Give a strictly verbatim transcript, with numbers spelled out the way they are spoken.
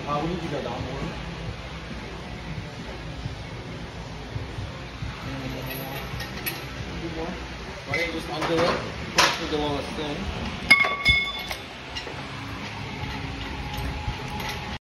Uh, we need to go down more. More. Why don't you just undo it? Push to the lowest thing.